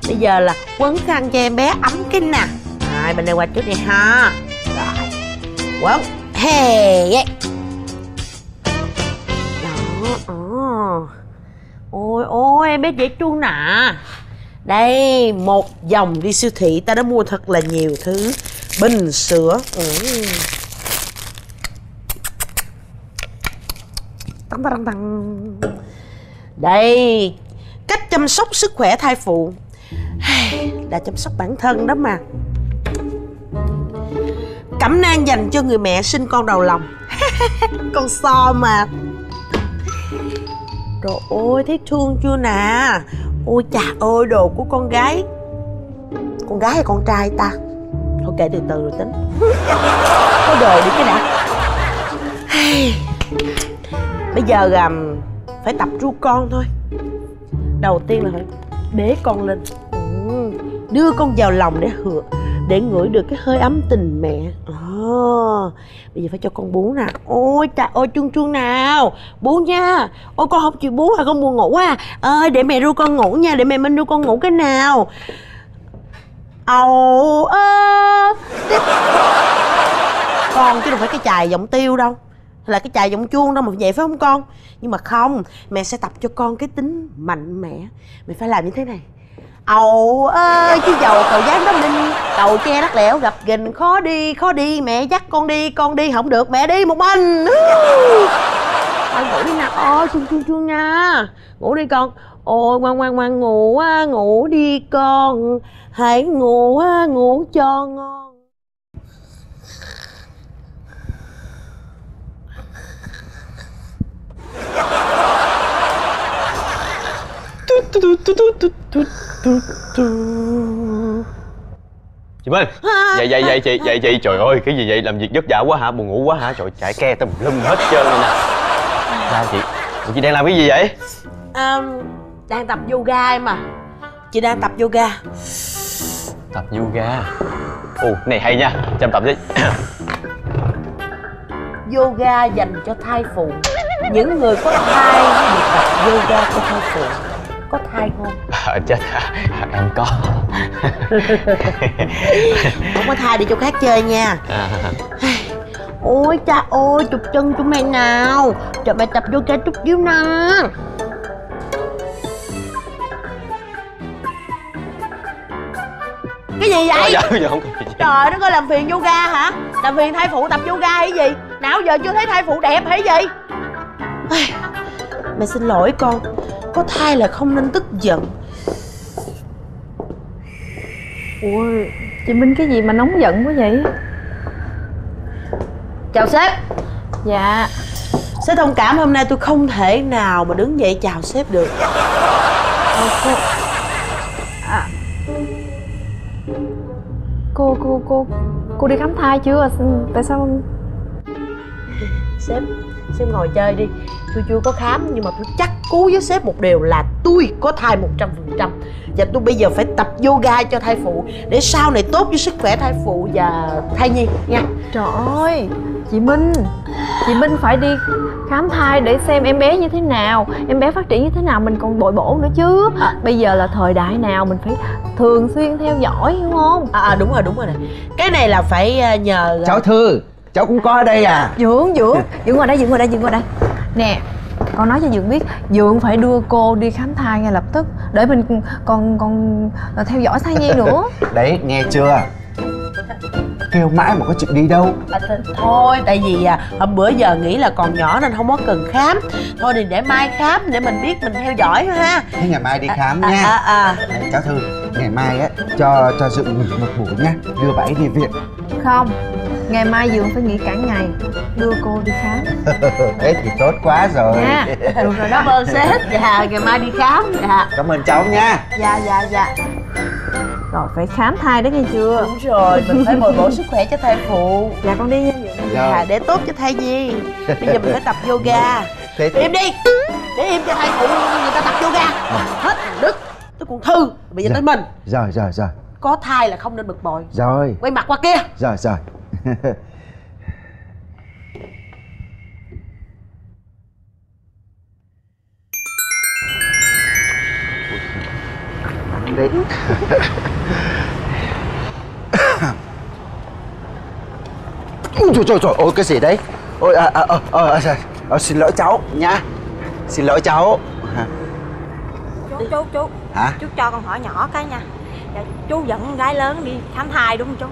Bây giờ là quấn khăn cho em bé ấm kinh nè. Rồi bên đây qua trước đi ha. Rồi quấn. Hey. Đó. Ôi ôi em bé dễ thương nè. Đây một vòng đi siêu thị ta đã mua thật là nhiều thứ. Bình sữa. Đây cách chăm sóc sức khỏe thai phụ là chăm sóc bản thân đó mà. Cẩm nang dành cho người mẹ sinh con đầu lòng. Con so mà. Trời ơi thấy thương chưa nè. Ôi chà ơi đồ của con gái. Con gái hay con trai ta? Thôi kệ từ từ rồi tính. Có đồ đi cái đã. Bây giờ phải tập ru con thôi. Đầu tiên là phải bế con lên, đưa con vào lòng để ngửi được cái hơi ấm tình mẹ. Bây giờ phải cho con bú nè. Ôi trời ơi chuông nào bú nha. Ôi con không chịu bú hả? Con buồn ngủ à? Ơi để mẹ ru con ngủ nha. Để mẹ Minh ru con ngủ cái nào. Con chứ đâu phải cái chài giọng tiêu đâu, là cái chài giọng chuông đâu mà vậy phải không con? Nhưng mà không, mẹ sẽ tập cho con cái tính mạnh mẽ. Mẹ phải làm như thế này. Ầu ơi chứ dầu cầu dáng đó Ninh, cầu tre đất lẻo gặp ghềnh khó đi, mẹ dắt con đi không được, mẹ đi một mình. Thôi ngủ đi nào. Ôi chuông nha. Ngủ đi con. Ôi ngoan ngủ đi con. Hãy ngủ cho ngon. Chị Minh, dậy chị, trời ơi cái gì vậy, làm việc vất vả quá hả, buồn ngủ quá hả, trời chạy ke tùm lum hết trơn này nè. Sao chị đang làm cái gì vậy? Đang tập yoga em à. Chị đang tập yoga. Tập yoga? Ồ này hay nha, cho em tập đi. Yoga dành cho thai phụ. Những người có thai được tập yoga cho thai phụ. Có thai không? Chết em có. Không có thai đi chỗ khác chơi nha. Ôi cha ơi chụp chân chúng mày nào. Cho mày tập yoga chút xíu nè. Cái gì vậy? Dạ không có gì. Trời đất ơi làm phiền yoga hả? Làm phiền thai phụ tập yoga hay gì? Nào giờ chưa thấy thai phụ đẹp hay gì? Mẹ xin lỗi con. Có thai là không nên tức giận. Ôi chị Minh cái gì mà nóng giận quá vậy? Chào sếp. Dạ. Sếp thông cảm hôm nay tôi không thể nào mà đứng dậy chào sếp được. Cô đi khám thai chưa? Tại sao? Sếp ngồi chơi đi. Tôi chưa có khám nhưng mà tôi chắc cú với sếp một điều là tôi có thai 100%. Và tôi bây giờ phải tập yoga cho thai phụ để sau này tốt cho sức khỏe thai phụ và thai nhi nha. Trời ơi chị Minh phải đi khám thai để xem em bé như thế nào, em bé phát triển như thế nào, mình còn bồi bổ nữa chứ. Bây giờ là thời đại nào mình phải thường xuyên theo dõi hiểu không? Đúng rồi này. Cái này là phải nhờ cháu Thư, cháu cũng có ở đây à? Dượng qua đây. Nè, con nói cho Dượng biết, Dượng phải đưa cô đi khám thai ngay lập tức để mình còn theo dõi thai nhi nữa. Đấy, nghe chưa? Kêu mãi mà có chịu đi đâu. Thôi, tại vì hôm bữa giờ nghĩ là còn nhỏ nên không có cần khám. Thôi thì để mai khám để mình biết mình theo dõi ha. Thế ngày mai đi khám nha. Đấy, cháu Thư, ngày mai á cho Dượng nghỉ một buổi nha, đưa bà ấy đi viện. Không, ngày mai Dượng phải nghỉ cả ngày, đưa cô đi khám. Thế thì tốt quá rồi nha. Được rồi, cảm ơn sếp. Dạ, ngày mai đi khám. Dạ. Cảm ơn cháu nha. Dạ. Rồi phải khám thai đó nghe chưa? Đúng rồi, mình phải bồi bổ sức khỏe cho thai phụ. Dạ con đi nha Dượng. Dạ, để tốt cho thai nhi. Bây giờ mình phải tập yoga. Im đi, để im cho thai phụ người ta tập yoga. Hết thằng Đức, tôi còn Thư, bây giờ tới mình. Rồi. Có thai là không nên bực bội. Rồi. Quay mặt qua kia. Rồi. đấy. Ôi trời trời, ôi cái gì đấy? Ôi xin lỗi cháu nha. Xin lỗi cháu. Chú Hả? chú cho con hỏi nhỏ cái nha. Dạ, chú dẫn con gái lớn đi khám thai đúng không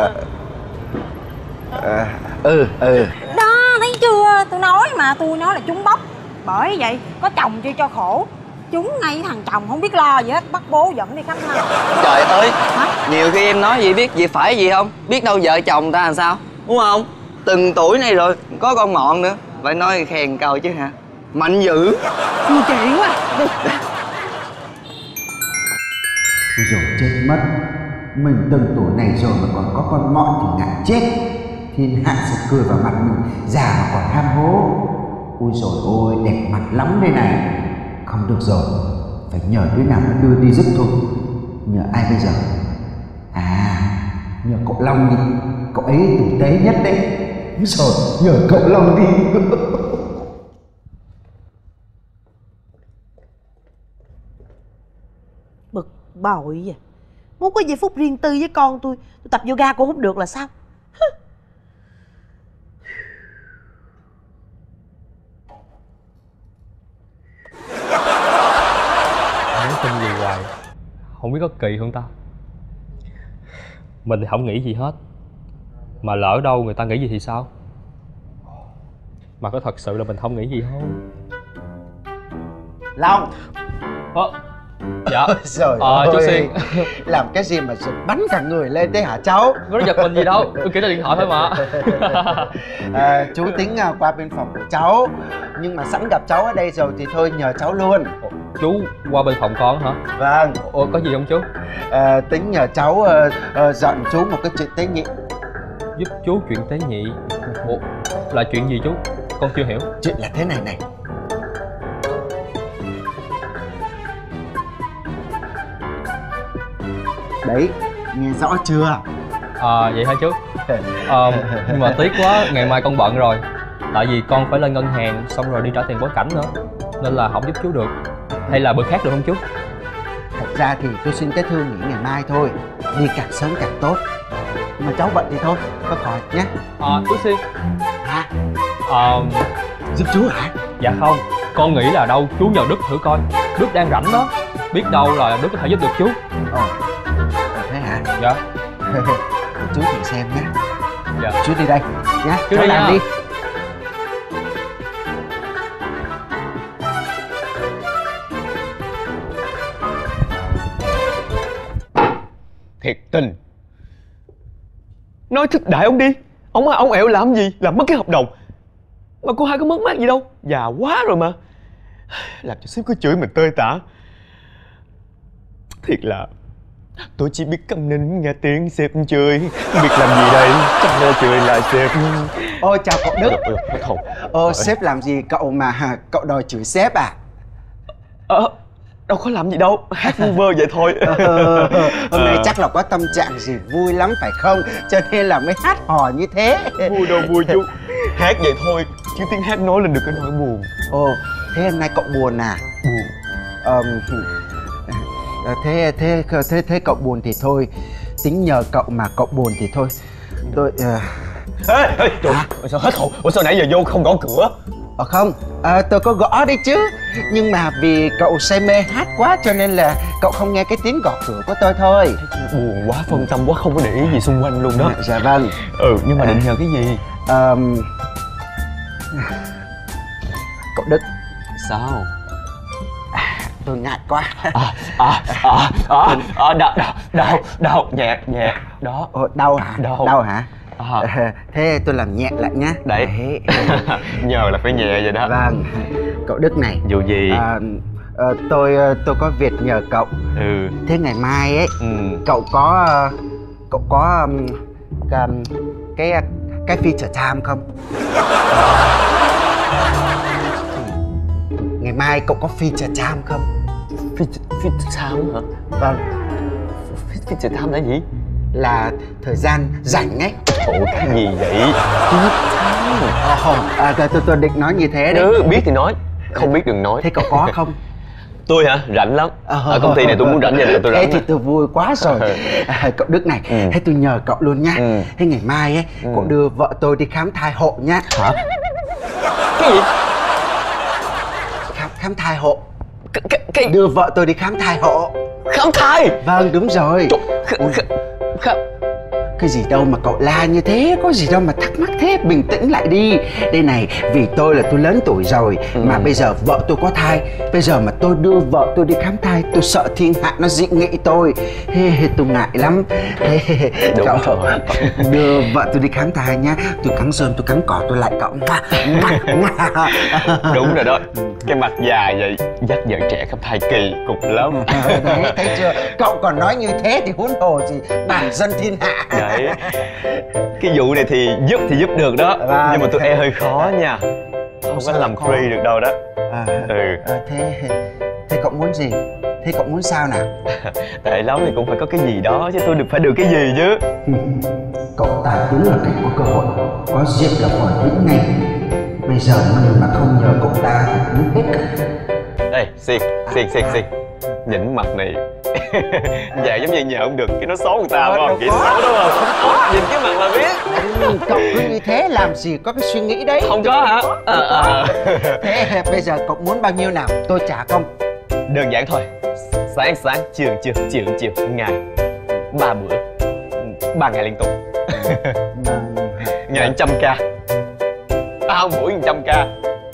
chú? Đó thấy chưa, tôi nói mà, tôi nói là trúng bóc. Bởi vậy có chồng chưa cho khổ, chúng ngay thằng chồng không biết lo gì hết, bắt bố dẫn đi khám thai. Trời ơi. Hả? Nhiều khi em nói gì biết gì phải gì không, biết đâu vợ chồng ta làm sao, đúng không? Từng tuổi này rồi có con mọn nữa, phải nói khen câu chứ hả. Mạnh dữ. Nhiều chuyện quá. Đi. Rồi chết mất. Mình từng tuổi này rồi mà còn có con mọn thì ngại chết. Thiên hạ sẽ cười vào mặt mình, già mà còn ham hố. Ôi dồi ôi, đẹp mặt lắm đây này. Không được rồi, phải nhờ đứa nào nó đưa đi giúp thôi. Nhờ ai bây giờ? À, nhờ cậu Long đi. Cậu ấy tử tế nhất đấy. Rồi, nhờ cậu Long đi. Bực bội vậy. Muốn có giây phút riêng tư với con tôi tập yoga cũng không được là sao? Nhắn tin gì hoài, không biết có kỳ không ta. Mình thì không nghĩ gì hết, mà lỡ đâu người ta nghĩ gì thì sao? Mà có thật sự là mình không nghĩ gì không? Long. Dạ. Trời Chú ơi, Xuyên. làm cái gì mà giật bắn cả người lên thế hả cháu? Có giật mình gì đâu, tôi kể là điện thoại thôi mà. Chú tính qua bên phòng của cháu, nhưng mà sẵn gặp cháu ở đây rồi thì thôi nhờ cháu luôn. Chú qua bên phòng con hả? Vâng. Ủa có gì không chú? Tính nhờ cháu dặn chú một cái chuyện tế nhị. Giúp chú chuyện tế nhị? Ủa là chuyện gì chú? Con chưa hiểu. Chuyện là thế này này. Đấy, nghe rõ chưa? Vậy hả chú? Nhưng mà tiếc quá, ngày mai con bận rồi. Tại vì con phải lên ngân hàng xong rồi đi trả tiền bối cảnh nữa, nên là không giúp chú được. Hay là bữa khác được không chú? Thật ra thì tôi xin cái thư nghỉ ngày mai thôi. Đi càng sớm càng tốt. Nhưng mà cháu bận thì thôi, có khỏi nhé. Chú Xuyên. Hả? Giúp chú hả? Dạ không, con nghĩ là đâu chú nhờ Đức thử coi. Đức đang rảnh đó, biết đâu là Đức có thể giúp được chú. Thế hả? Dạ. Chú thử xem nhé. Dạ. Chú đi đây nhá. Chú cháu đi làm nha. đi. Thiệt tình. Nói thích đại ông đi. Ông ẹo làm gì? Làm mất cái hợp đồng. Mà cô hai có mất mát gì đâu. Già quá rồi mà. Làm cho sếp cứ chửi mình tơi tả. Thiệt là tôi chỉ biết câm nín nghe tiếng sếp chửi. Không biết làm gì đây. Chắc là chửi lại sếp. Ôi chào cậu Đức. Thôi. Sếp làm gì cậu mà cậu đòi chửi sếp à? Đâu có làm gì đâu. Hát vu vơ vậy thôi. Hôm nay chắc là có tâm trạng gì vui lắm phải không? Cho nên là mới hát hò như thế. Vui đâu vui chú. Hát vậy thôi chứ tiếng hát nói lên được cái nỗi buồn. Ồ, thế hôm nay cậu buồn à? Buồn. Thế cậu buồn thì thôi. Tính nhờ cậu mà cậu buồn thì thôi. Tôi Ê, trời, sao hết hồn? Ủa sao nãy giờ vô không gõ cửa? Không, tôi có gõ đấy chứ. Nhưng mà vì cậu say mê hát quá cho nên là cậu không nghe cái tiếng gõ cửa của tôi thôi. Buồn quá, phân tâm quá, không có để ý gì xung quanh luôn đó. Dạ vâng. Nhưng mà định nhờ cái gì? Cậu Đức. Sao? Tôi ngại quá. Đau, nhẹ, đó. Đau hả? Đau hả? Thế tôi làm nhẹ lại nhá. Đấy. Nhờ là phải nhẹ vậy đó. Vâng. Cậu Đức này. Dù gì? Tôi có việc nhờ cậu. Thế ngày mai ấy, cậu có cái feature time không? Ngày mai cậu có feature time không? Feature time hả? Vâng. Feature time là gì? Là thời gian rảnh ấy. Ủa cái gì vậy? Tôi định nói như thế đấy. Biết thì nói, không biết đừng nói. Thế cậu có không? Tôi hả? Rảnh lắm. Ở công ty này tôi muốn rảnh vậy là tôi rảnh. Thế thì tôi vui quá rồi. Cậu Đức này, thế tôi nhờ cậu luôn nha. Thế ngày mai ấy, cậu đưa vợ tôi đi khám thai hộ nhá. Hả? Cái gì? Khám thai hộ. Đưa vợ tôi đi khám thai hộ. Khám thai? Vâng, đúng rồi. Cái gì đâu mà cậu la như thế, có gì đâu mà thắc mắc thế, bình tĩnh lại đi. Đây này, vì tôi là tôi lớn tuổi rồi, mà bây giờ vợ tôi có thai. Bây giờ mà tôi đưa vợ tôi đi khám thai, tôi sợ thiên hạ nó dị nghị tôi. Tôi ngại lắm. Cậu đưa vợ tôi đi khám thai nhá. Tôi cắn rơm, tôi cắn cỏ, tôi lại cậu. Đúng rồi đó. Cái mặt già vậy, dắt vợ trẻ khám thai kỳ cục lắm. Đấy, thấy chưa? Cậu còn nói như thế thì huống hồ gì bản dân thiên hạ. Đấy. Cái vụ này thì giúp được đó. Nhưng mà tôi e hơi khó nha. Không có làm free được đâu đó. Thế cậu muốn gì? Thế cậu muốn sao nào? Tệ lắm thì cũng phải có cái gì đó chứ, tôi phải được cái gì chứ. Cậu tài đúng là cách có cơ hội, có duyên là còn vĩnh ngay. Bây giờ mình mà không nhờ cậu ta thì cũng hết cả. Đây, Xiên. Nhìn mặt này dạ giống như nhờ không được cái nó xấu người ta phải không? Chị xấu đúng không? Nhìn cái mặt là biết. Cậu cứ như thế làm gì có cái suy nghĩ đấy. Không có hả? Thế bây giờ cậu muốn bao nhiêu nào? Tôi trả công. Đơn giản thôi. Sáng, chiều, ngày 3 bữa 3 ngày liên tục. Ngày 100k. Buổi 100k.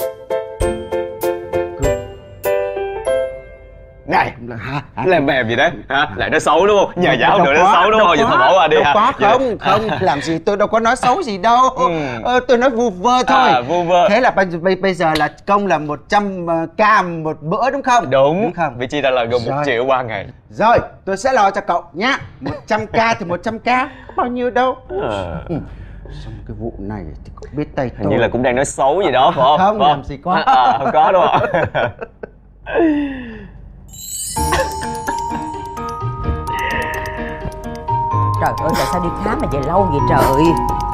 Này, làm bèm gì đấy hả? Lại nói xấu đúng không? Nhờ giáo nữa nó xấu đúng không? Giờ thôi bỏ qua đi hả? Không, làm gì tôi đâu có nói xấu gì đâu. Tôi nói vu vơ thôi. Vu vơ. Thế là bây giờ là công là 100k một bữa đúng không? Đúng không? Vị trí ra là gần 1 triệu 3 ngày. Rồi, tôi sẽ lo cho cậu nhá. 100k thì 100k, bao nhiêu đâu. Xong cái vụ này thì cậu biết tay tôi. Hình như là cũng đang nói xấu gì đó phải không? Không, làm gì có. Không có đúng không? Trời ơi, tại sao đi khám mà về lâu vậy trời?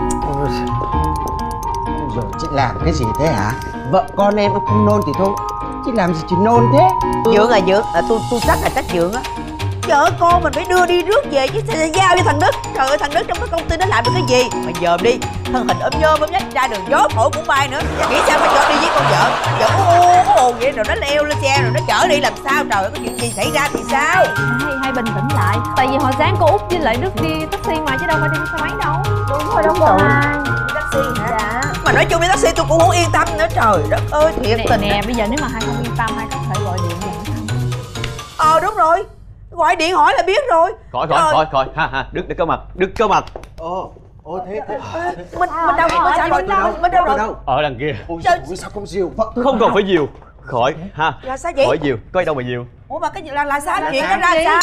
Rồi chị làm cái gì thế hả? Vợ con em không nôn thì thôi, chị làm gì chị nôn thế? Dượng à Dượng, tôi trách Dượng á. Vợ con mình phải đưa đi rước về chứ sao giao cho thằng Đức. Trời ơi, thằng Đức trong cái công ty nó làm được cái gì mà dòm đi, thân hình ốm nhôm ốm nhách, ra đường gió thổi cũng bay nữa. Nghĩ sao mà cho đi với con vợ? Vợ có ồn vậy rồi nó leo lên xe rồi nó chở đi làm sao? Trời ơi, có chuyện gì xảy ra thì sao? Hai bình tĩnh lại. Tại vì hồi sáng cô Út với lại Đức đi taxi mà chứ đâu phải đi xe máy đâu. Đúng rồi, đâu có ai. Taxi hả? Dạ. Mà nói chung đi taxi tôi cũng không yên tâm nữa, trời đất ơi, thiệt tình. Nè, bây giờ nếu mà hai không yên tâm, hai có thể gọi điện về thăm. Đúng rồi, gọi điện hỏi là biết rồi. Khỏi ha, Đức có mặt. Thế Mình đâu có sao rồi, mình đâu rồi? Ở đằng kia. Ôi sao không dìu vợ tôi? Không cần phải dìu. Khỏi ha. Là sao vậy? Khỏi dìu, có gì đâu mà dìu. Ủa mà cái gì là sao? Chuyện nó ra sao?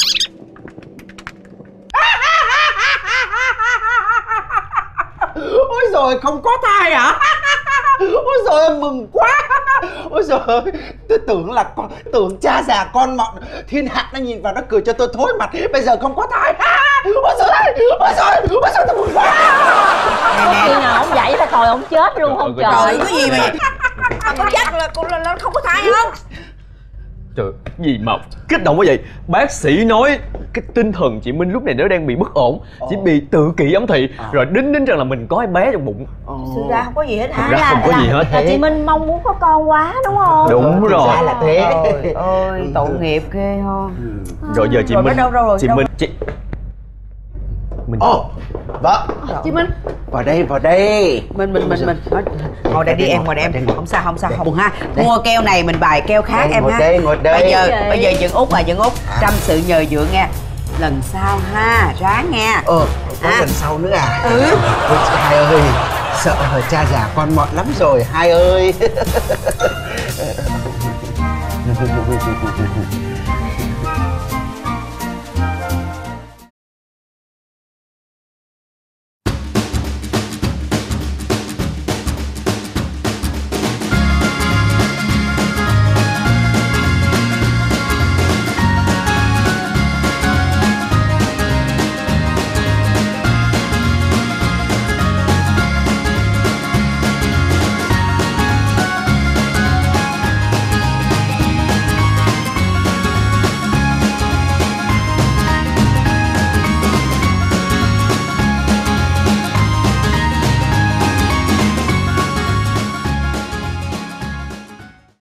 Ôi giời, không có thai hả? Ôi giời, em mừng quá. Ôi giời, tôi tưởng cha già con mọn thiên hạ nó nhìn vào nó cười cho tôi thối mặt. Bây giờ không có thai. Ôi giời, tôi mừng quá. Khi nào ông dậy là coi ông chết luôn không trời. Trời, có gì mà có chắc là không có thai không? Trời, gì mà kích động quá vậy? Bác sĩ nói cái tinh thần chị Minh lúc này nó đang bị bất ổn. Chỉ bị tự kỷ ấm thị. Rồi đính rằng là mình có em bé trong bụng. Thực ra không có gì hết hả? Thực ra không có gì hết. Là chị Minh mong muốn có con quá đúng không? Đúng rồi. Ra là thế. Trời ơi, tội nghiệp ghê không? Rồi giờ chị Rồi Minh đâu rồi? Chị Minh Vợ. Chị Minh. Vào đây. Mình ngồi đây đi em, ngồi đây em. Không sao không ha. Mua keo này mình bài keo khác em ha. Ngồi đây. Bây giờ Dượng Út trăm sự nhờ Dượng nghe. Lần sau ha, ráng nghe. Có lần sau nữa à? Ôi chị hai ơi, sợ cha già con mọn lắm rồi hai ơi.